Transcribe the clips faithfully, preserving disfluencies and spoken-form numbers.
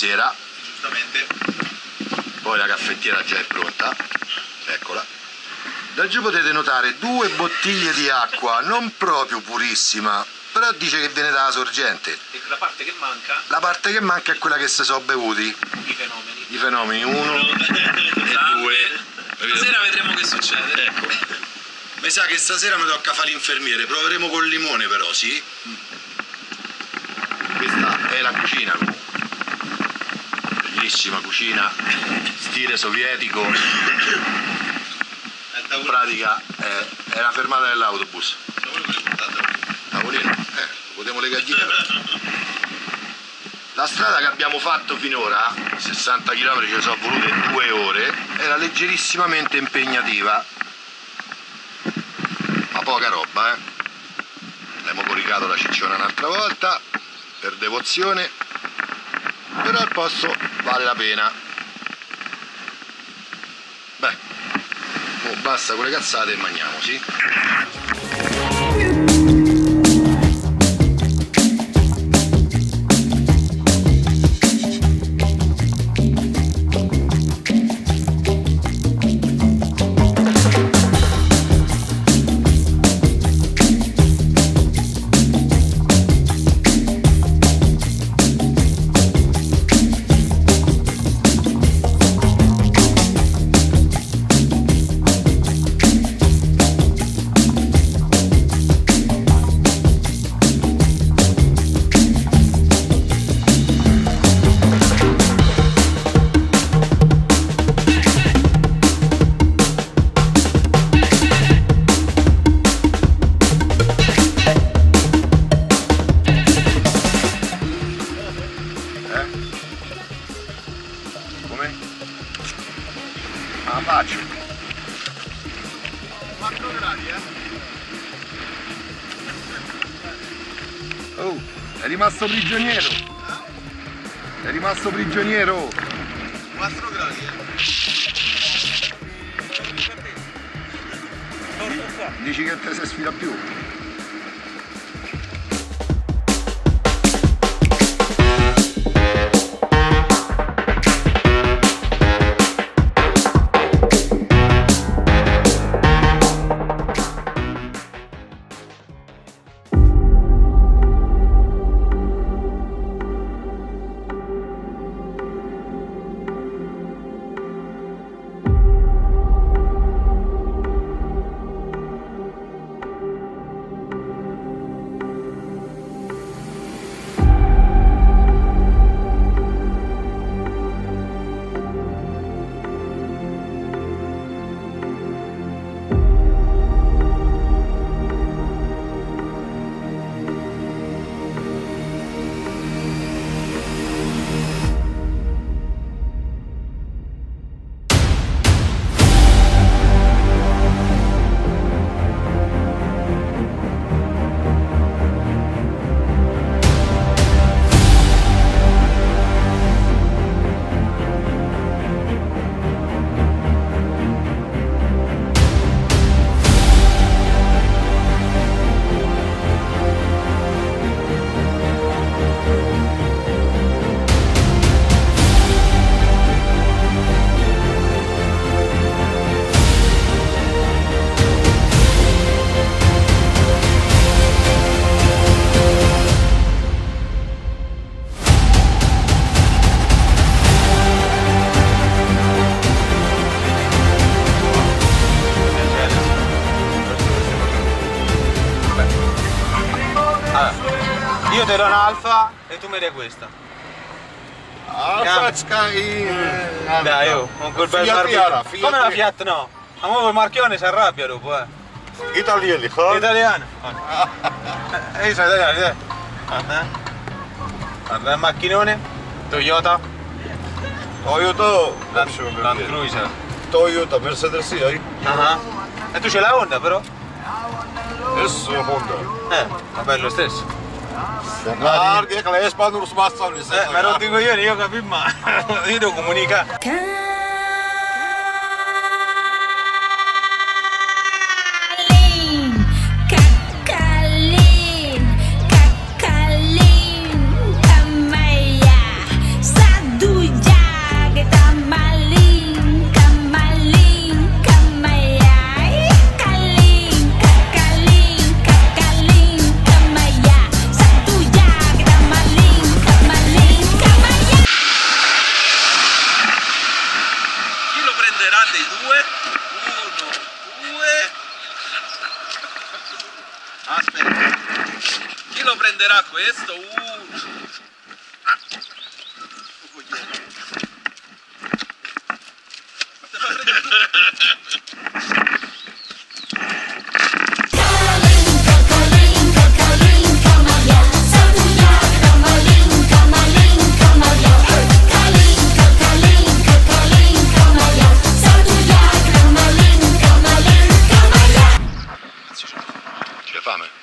sera. Giustamente. Poi la caffettiera già è pronta, eccola. Da giù potete notare due bottiglie di acqua, non proprio purissima, però dice che viene dalla sorgente. E la parte che manca? La parte che manca è quella che si sono bevuti. I fenomeni. I fenomeni, uno e due. Stasera vedremo che succede. Ecco. Mi sa che stasera mi tocca fare l'infermiere, proveremo col limone però, sì? Questa è la cucina comunque. Bellissima cucina, stile sovietico. In pratica è, è la fermata dell'autobus. Tavolino? Eh, potremmo le galline. La strada che abbiamo fatto finora, sessanta chilometri, ci sono volute due ore, era leggerissimamente impegnativa. Ma poca roba, eh. Abbiamo coricato la cicciona un'altra volta, per devozione, però il posto vale la pena. Beh, oh, basta con le cazzate e mangiamo, sì? La faccio. quattro gradi, eh? Oh, è rimasto prigioniero. È rimasto prigioniero. quattro gradi, eh? Dici che te si sfida più? Io ti do un'alfa e tu mi dai questa. Alfa Sky. Dai, io con quel bel marchio. Come la Fiat no? Ma mo il marchione si arrabbia dopo, eh. Italiani, Italiano. E io sono italiano, dai. Guarda, guarda il macchinone. Toyota. Toyota. Land, Land Cruiser. Toyota, Mercedes sì, hai? Ah. E tu c'è la Honda però? Adesso Honda. Eh, va bello stesso. Ah, che la Espanol non smazza le Eh, ma non dico io, io capisco mai. Io devo comunicare. Kakalin, kakalin, kamaya, sad dei due. Uno, due. Aspetta. Chi lo prenderà questo? Uno. C'è fame?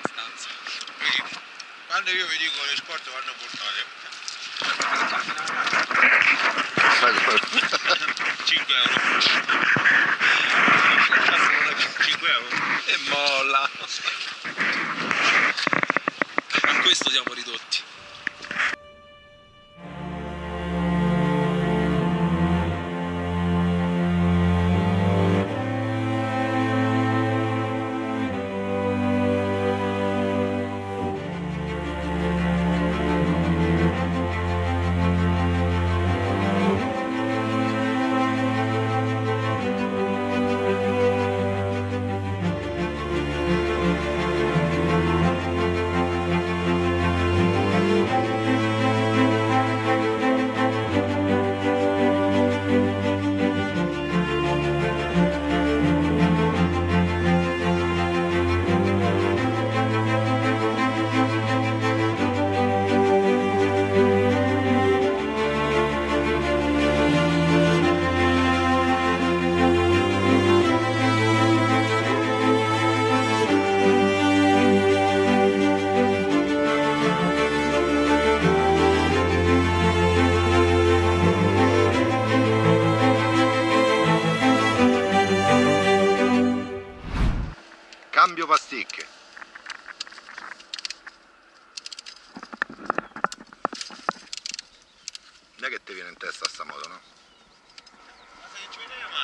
Quando io vi dico le scorte vanno portate. cinque euro. cinque euro. E molla. A questo siamo ridotti. Cambio pasticche. Non è che ti viene in testa sta moto, no? Ma se ci vede la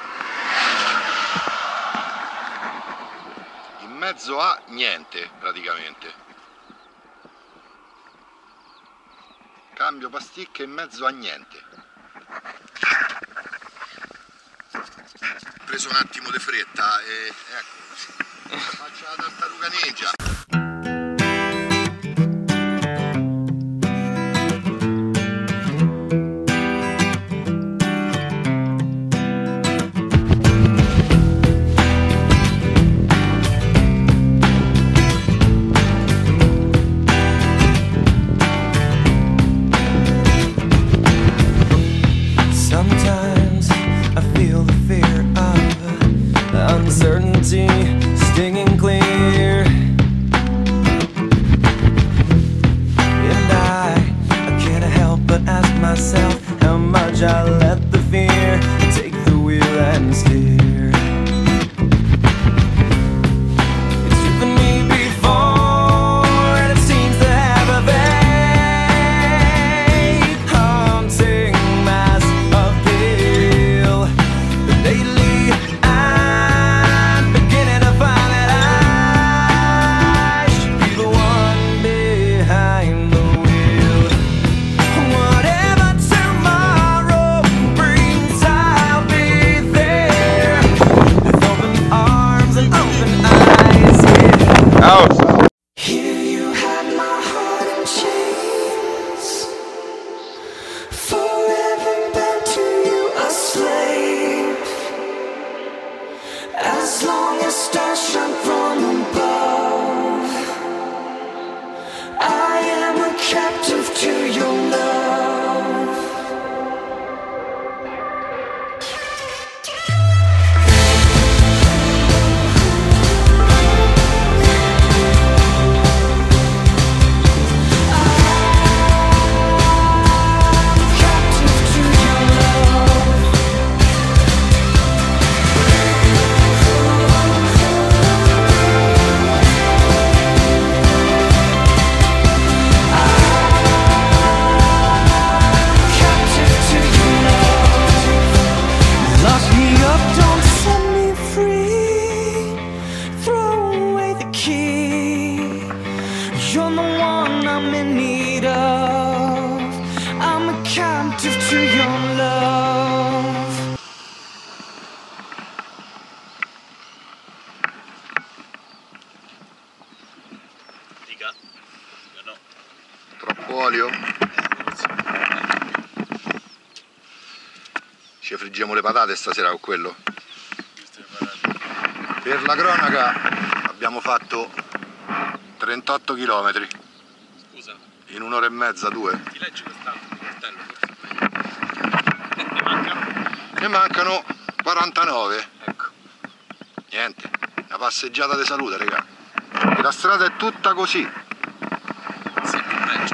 macchina? In mezzo a niente, praticamente. Cambio pasticche in mezzo a niente. Ho preso un attimo di fretta e ecco. Faccio la tartaruga ninja. Sometimes I feel the fear of uncertainty stinging clear, and I, I can't help but ask myself how much I let the fear take the wheel and steer. It's driven me before, and it seems to have a vague, haunting mass of guilt. But lately I'm beginning to find that I should be the one behind the wheel. Whatever tomorrow brings, I'll be there. olio. Ci friggiamo le patate stasera con quello. Per la cronaca abbiamo fatto trentotto chilometri. Scusa, in un'ora e mezza, due. ti leggi quest'altro cartello forse? Ne mancano? Ne mancano quarantanove. Ecco. Niente, una passeggiata di salute, raga. E la strada è tutta così. Sì, peggio.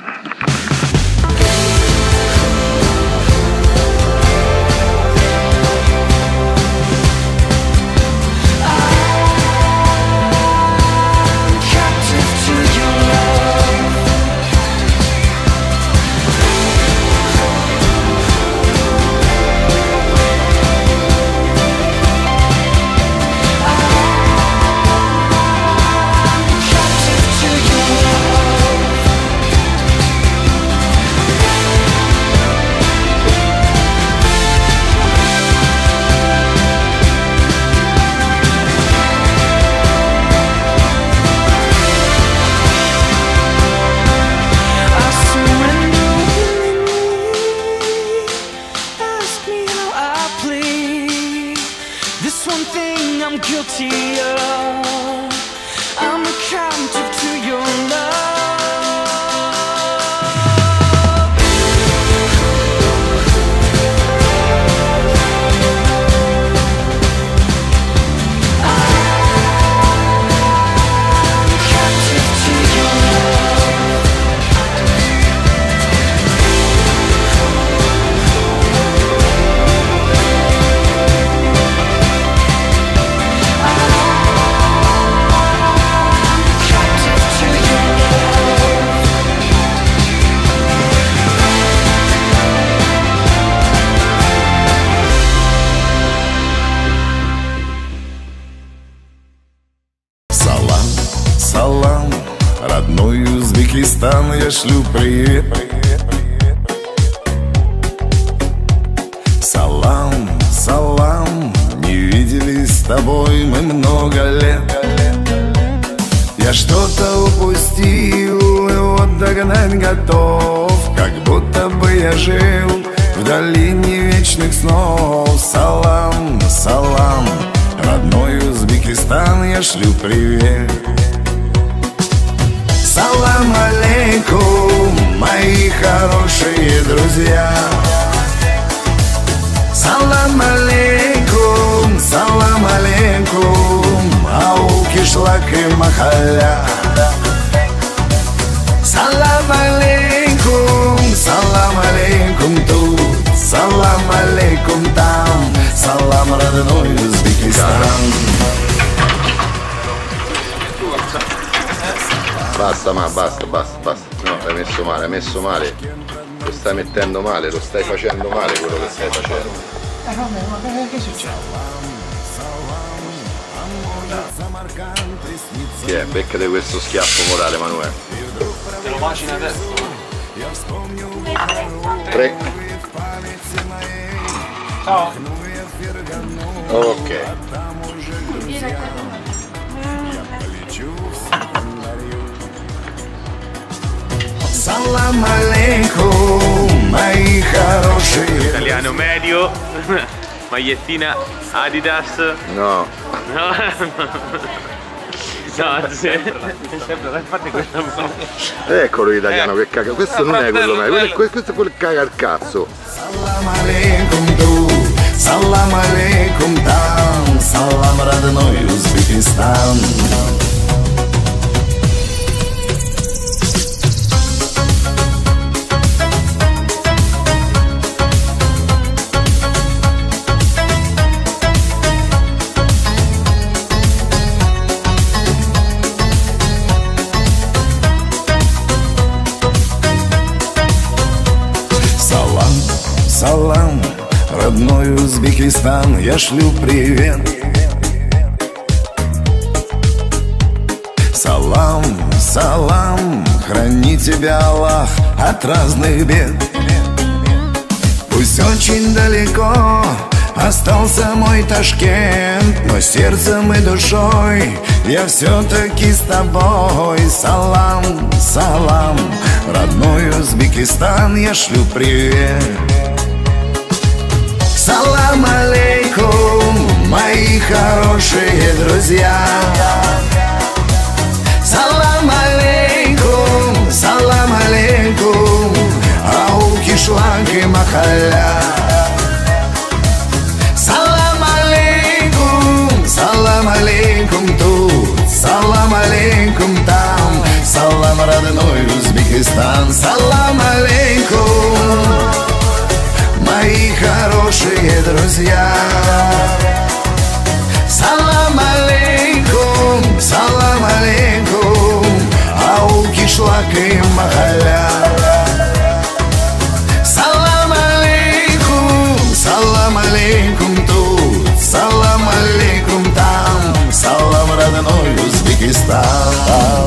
I'm guilty of. I'm a captive to your love. I'm captive to your love. Салам, родной Узбекистан, я шлю привет. Салам, салам, не виделись с тобой мы много лет. Я что-то упустил, и вот догнать готов, как будто бы я жил в долине вечных снов. Салам, салам, родной Узбекистан, я шлю привет. Салам алейкум, мои хорошие друзья. Салам алейкум, салам алейкум, ау кишлак и махалля. Салам алейкум, салам алейкум тут, салам алейкум там, салам родной Узбекистан. Basta, ma basta, basta, basta. No, l'hai messo male, hai messo male. Lo stai mettendo male, lo stai facendo male quello che stai facendo. Eh vabbè, ma che succede? Chi è? Beccate questo schiaffo morale, Manuele. Te lo macina adesso? Tre. Ciao. Ok. Салам алейкум, мои хорошие. Italiano medio, magliettina Adidas. No. No, no, sì. Sempre, fate questa Eccolo l'italiano che caga. Questo non è quello meglio, questo, questo è quello che caga il cazzo. Салам алейкум тут, салам алейкум там, салам родной Узбекистан. Салам, родной Узбекистан, я шлю привет. Салам, салам, храни тебя Аллах от разных бед. Пусть очень далеко остался мой Ташкент, но сердцем и душой я все-таки с тобой. Салам, салам, родной Узбекистан, я шлю привет. Салам алейкум, мои хорошие друзья. Салам алейкум, салам алейкум, ау кишлак и махалля. Салам алейкум, салам алейкум тут, салам алейкум там, салам родной Узбекистан. Салам алейкум, мои хорошие друзья. Салам алейкум, салам алейкум, ау кишлак и махалля. Салам алейкум, салам алейкум тут, салам алейкум там, салам родной Узбекистан.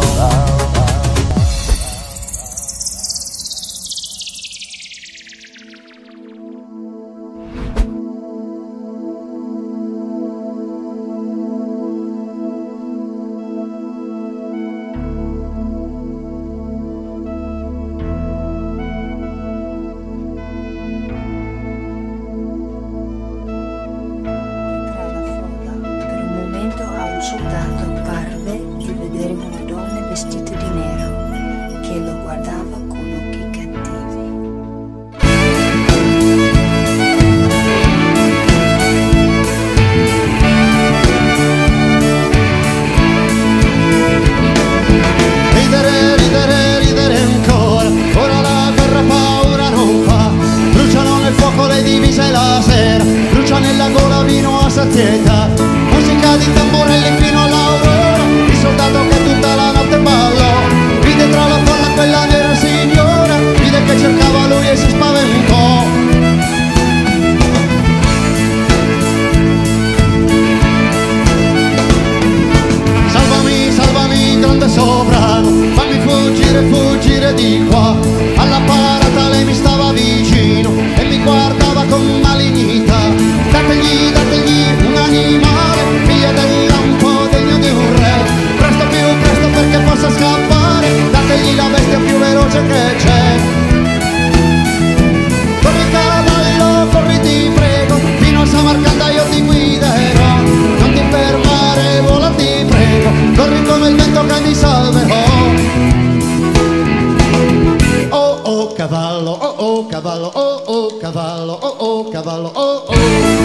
Musica di tamborelli fino all'aurora, il soldato che tutta la notte ballò, vide tra la folla quella nera signora, vide che cercava lui e si spaventò. Salvami, salvami grande sovrano, fammi fuggire, fuggire di qua. Alla parata lei mi stava vicino e mi guardava con malignità. Dategli, dategli un animale, figlio del lampo degno di un re. Presto più presto perché possa scappare, dategli la bestia più veloce che c'è. Corri cavallo, corri ti prego, fino a Samarcanda io ti guiderò. Non ti fermare, vola ti prego, corri come il vento che mi salverò. Oh oh cavallo, oh oh cavallo, oh oh cavallo, oh oh cavallo, oh oh.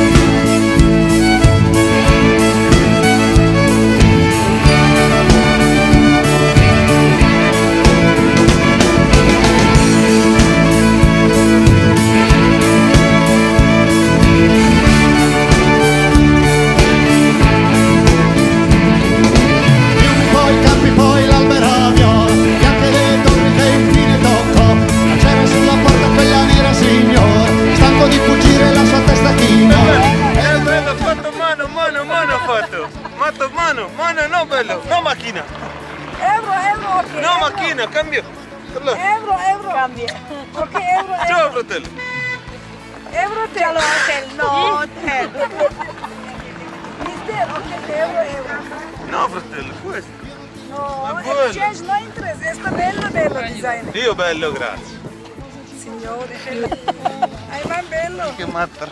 Di fuggire la sua testa china. Eh, bello, fatto mano, mano, mano fatto. Fatto mano, mano no bello, no macchina. Euro, euro, ok. No euro. macchina, cambio. Allora. Euro, euro. Cambia. Ok, euro, euro. Ciao fratello. Euro, hotel. Ciao, hotel, no, hotel. Mister, ok, euro, euro. No fratello, questo. No, Ma buono. exchange no interest. Questo è bello, bello design. Io bello, grazie. Signore, hai man bello. Che matta.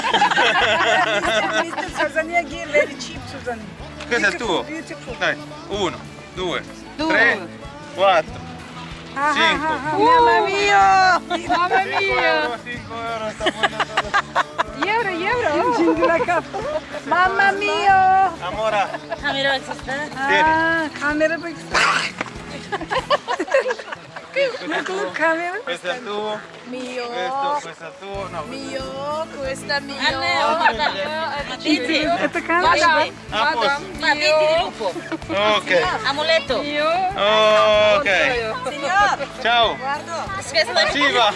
Mister Sazania Gear, very cheap Sazania. Questo è il tuo? Beautiful. Dai, uno, due, Due. tre, quattro, Ah, cinque. ah, ah, mamma mia! Mamma mia! cinque euro sta buona. Euro, euro! Cingilaka. Mamma mia! Amora. Kamera açısın. Ah, camera bak. Look, camera. Questo è il tuo. Mio. Questo, questo è il tuo. No, Mio, questa è mio. Diti. Это camera. a posto. Ma diti di lupo. Ok. Amuleto. Mio. Ok. Signor. Ciao. Guarda. Спасибо.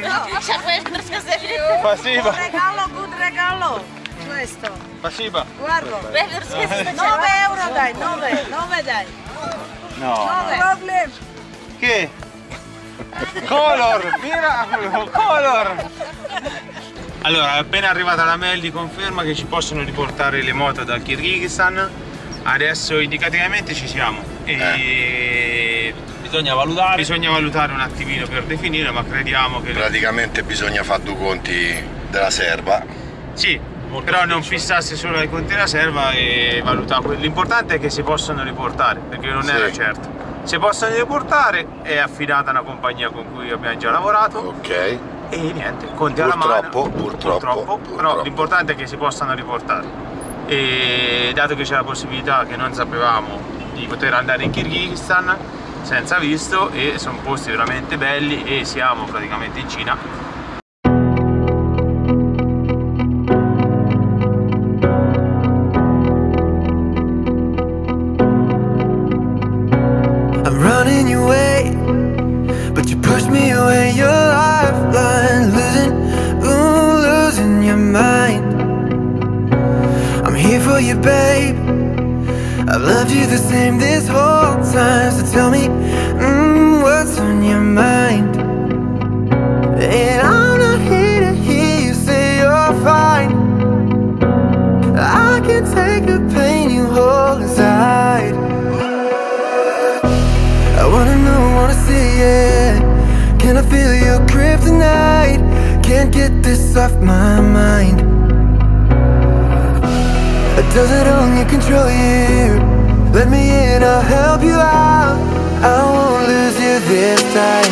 Спасибо. Regalo, good regalo. Questo. Спасибо. Guarda. nove euro dai, nove, nove dai. No. nove. Problem. Che? Color, miracolo, color. Allora, è appena arrivata la mail di conferma che ci possono riportare le moto dal Kirghizistan. Adesso indicativamente ci siamo. E Eh. Bisogna valutare. bisogna valutare un attimino per definire, ma crediamo che... Praticamente bisogna fare due conti della serva. Sì, però non fissarsi solo ai conti della serva e valutare. L'importante è che si possano riportare, perché non Sì. era certo. Se possono riportare, è affidata a una compagnia con cui abbiamo già lavorato. Ok. E niente, conti alla mano. Purtroppo, purtroppo, Purtroppo, purtroppo. però l'importante è che si possano riportare. E dato che c'è la possibilità, che non sapevamo, di poter andare in Kirghizistan senza visto, e sono posti veramente belli, e siamo praticamente in Cina. I'm running your way, but you push me away. Your lifeline, losing, ooh, losing your mind. I'm here for you, babe. I've loved you the same this whole time. So tell me, mm, what's on your mind? And I'm not here to hear you say you're fine. I can take the pain you hold inside. I wanna know, wanna see it. Can I feel your kryptonite? Can't get this off my mind. Does it only control you? Let me in, I'll help you out. I won't lose you this time.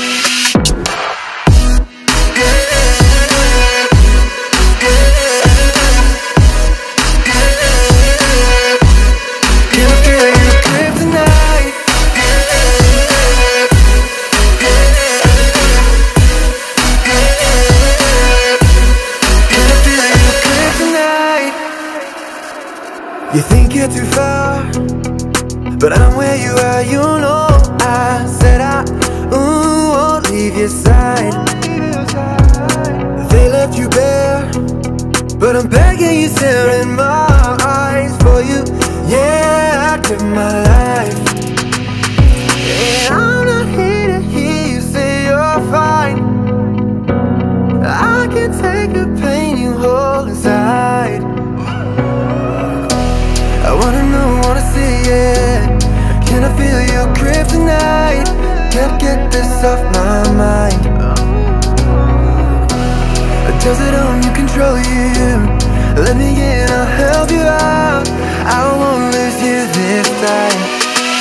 Can I feel your kryptonite? Can I feel your kryptonite? You think you're too far, but I'm where you are, you know. I said I, ooh, won't leave your side. They left you bare, but I'm begging you, stare in my eyes. For you, yeah, I give my life. And I'm not here to hear you say you're fine. I can take the pain you hold inside. I wanna know, wanna see it. Can I feel your kryptonite? Can't get this off my mind. Does it only control you? Let me in, I'll help you out. I won't lose you this time.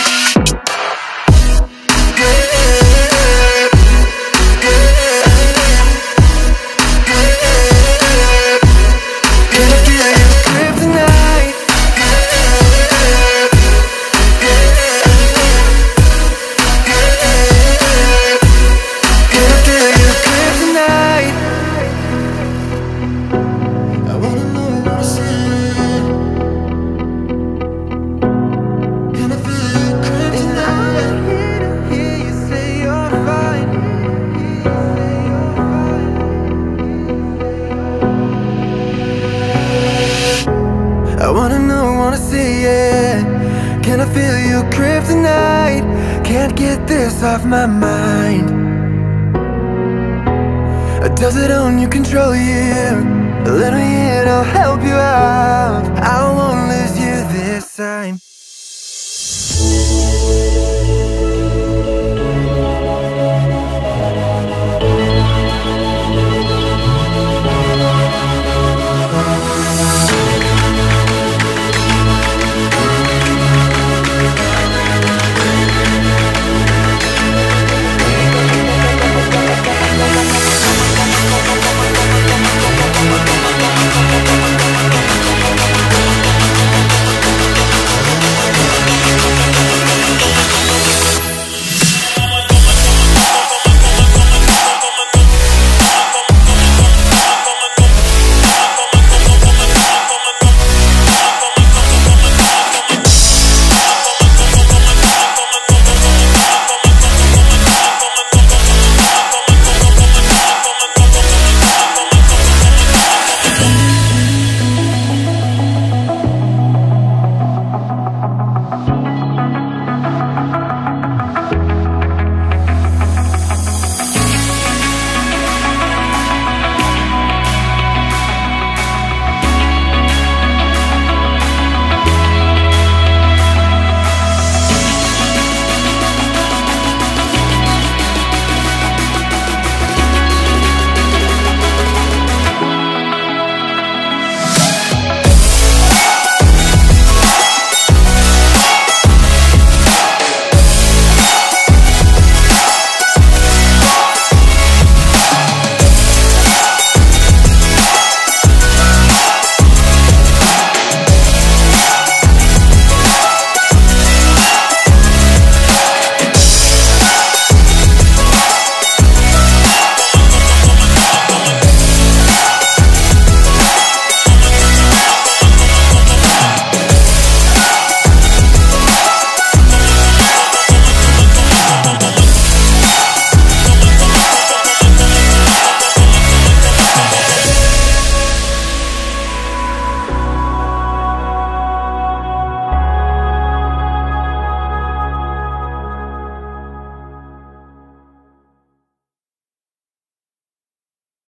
Can I feel your kryptonite? Can I feel your kryptonite? I wanna know, wanna see. Can I feel your kryptonite? I'm here to hear you say you're fine. I wanna know, wanna see it. Can I feel your kryptonite? Can't get this off my mind. Does it only control you? Let me in, I'll help you out.